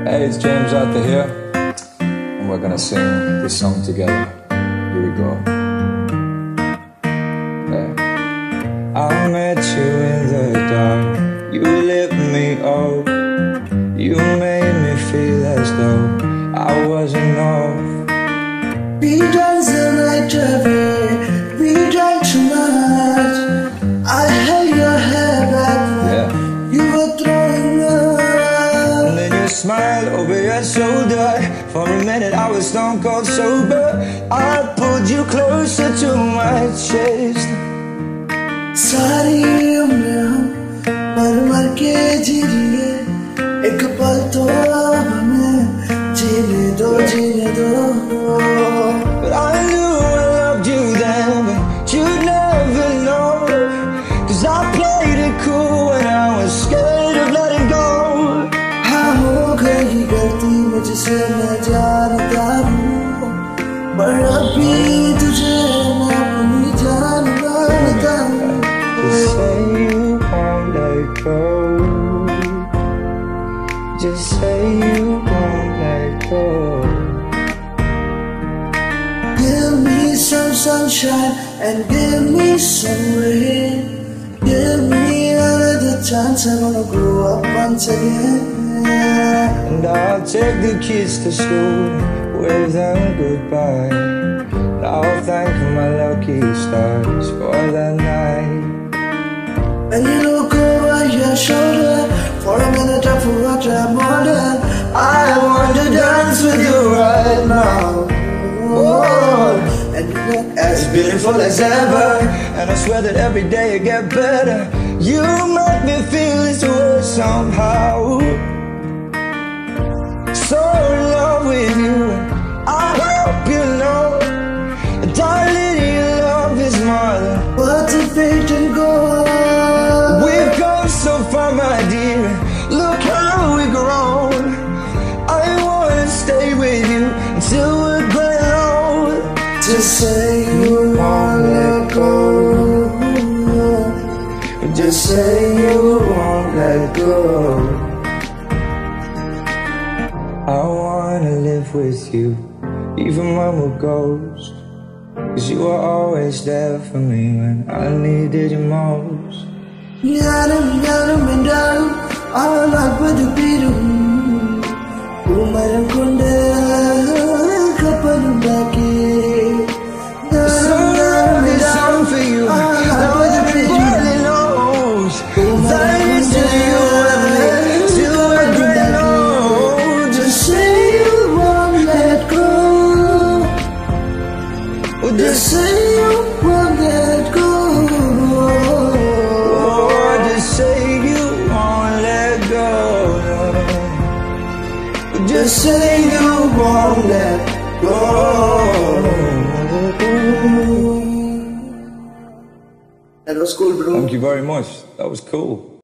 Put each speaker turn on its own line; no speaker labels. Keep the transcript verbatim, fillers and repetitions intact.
Hey, it's James out there here, and we're gonna sing this song together. Here we go. Yeah. I met you in the dark, you lit me up, you made me feel as though I wasn't off.
We danced the night away, we drank too much. I held your hair back,
yeah.
You were throwing up.
And then you smiled over your shoulder. For a minute I was stone cold sober. I pulled you closer to my chest.
सारी उम्र मर मर के जी लिए, एक पल तो हमें जीने दो, जीने दो.
But I knew I loved you then, but you'd never know. Cause I played it cool when I was scared of letting go.
हाँ हो गई गलती मुझसे मैं जानता हूँ, पर अभी तुझे मैं अपनी जान मानता हूँ.
Just say you won't let go. Just say you won't let go.
Give me some sunshine and give me some rain. Give me another chance, I wanna grow up once again.
And I'll take the kids to school, wave them goodbye. And I'll thank my lucky stars for that night.
And you look over your shoulder for a minute, I forgot I'm older. I want to dance with you right now. Oh, and you look as beautiful as ever.
And I swear that every day you get better. You make me feel this way somehow. So in love with you, I hope you know, darling, your love is more than
what's a fate and gold.
We've come so far, my dear. Look how we've grown. I wanna stay with you until we're grown old.
Just say you won't let go. Just say you won't let go.
I wanna live with you, even when we're ghosts. Cause you were always there for me when I needed you most.
Yarum, yarum, and yarum, all like with the beatum. Poomaram kunde, kapanum baki.
Yarum, yarum, and yarum for you. Now everybody knows that it's to you and me till we're grown old.
Just say you won't let go. Just say you won't let go. Just say you won't let go. That was cool, bro.
Thank you very much. That was cool.